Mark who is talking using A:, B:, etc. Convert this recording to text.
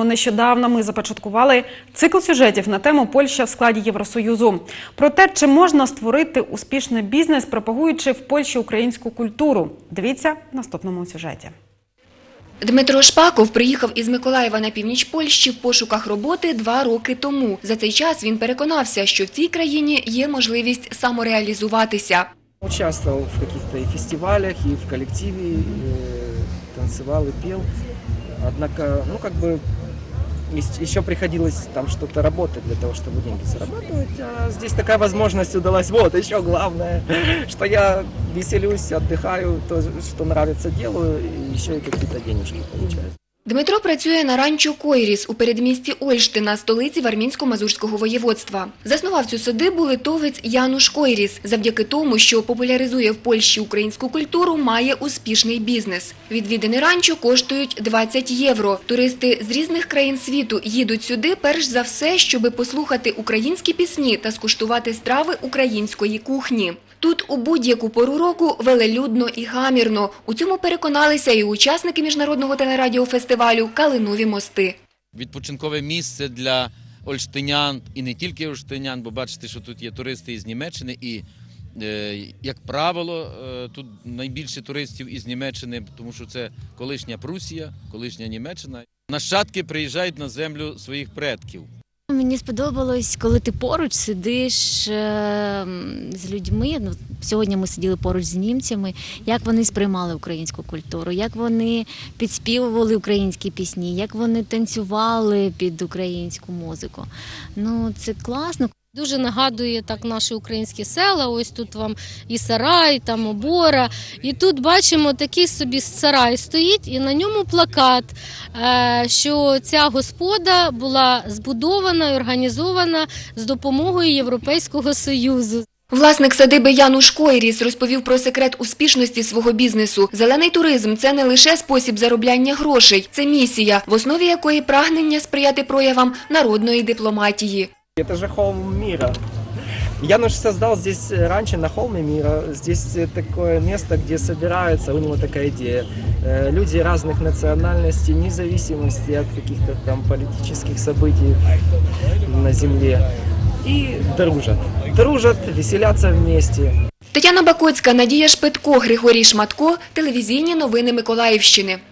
A: нещодавно ми започаткували цикл сюжетів на тему «Польща в складі Євросоюзу». Про те, чи можна створити успішний бізнес, пропагуючи в Польщі українську культуру. Дивіться в наступному сюжеті.
B: Дмитро Шпаков приїхав із Миколаєва на північ Польщі в пошуках роботи 2 роки тому. За цей час він переконався, що в цій країні є можливість самореалізуватися.
C: Участвовал в каких-то и фестивалях, и в коллективе, и танцевал, и пел. Однако, еще приходилось там что-то работать для того, чтобы деньги зарабатывать. А здесь такая возможность удалась. Вот, еще главное, что я веселюсь, отдыхаю, то, что нравится, делаю, и еще и какие-то денежки получаю.
B: Дмитро працює на ранчо Койріс у передмісті Ольштина, столиці Вармінсько-Мазурського воєводства. Заснував цю садибу литовець Януш Койріс. Завдяки тому, що популяризує в Польщі українську культуру, має успішний бізнес. Відвідини ранчо коштують 20 євро. Туристи з різних країн світу їдуть сюди перш за все, щоби послухати українські пісні та скуштувати страви української кухні. Тут у будь-яку пору року велелюдно і гамірно. У цьому переконалися і учасники міжнародного телерадіофестивалю «Калинові мости».
D: Відпочинкове місце для ольштинян і не тільки ольштинян, бо бачите, що тут є туристи із Німеччини і, як правило, тут найбільше туристів із Німеччини, тому що це колишня Прусія, колишня Німеччина. Нащадки приїжджають на землю своїх предків.
E: Мені сподобалось, коли ти поруч сидиш з людьми. Сьогодні ми сиділи поруч з німцями, як вони сприймали українську культуру, як вони підспівували українські пісні, як вони танцювали під українську музику. Це класно.
F: Дуже нагадує так наші українські села, ось тут вам і сарай, там обора. І тут бачимо такий собі сарай стоїть і на ньому плакат, що ця господа була збудована і організована з допомогою Європейського Союзу.
B: Власник садиби Януш Койріс розповів про секрет успішності свого бізнесу. Зелений туризм – це не лише спосіб заробляння грошей, це місія, в основі якої прагнення сприяти проявам народної дипломатії.
C: Это же холм мира. Януш создал здесь раньше на холме мира. Здесь такое место, где собираются, у него такая идея. Люди разных национальностей, вне зависимости от каких-то там политических событий на земле. И дружат. Дружат, веселятся вместе.
B: Тетяна Бакоцька, Надія Шпитко, Григорій Шматко. Телевізійні новини Миколаївщини.